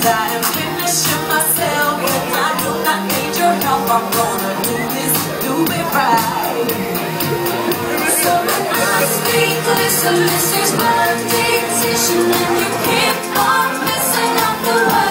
I am finishing myself, and I do not need your help. I'm gonna do this, do it right. So when I speak, listen, this is my dictation, and you keep on missing out the word.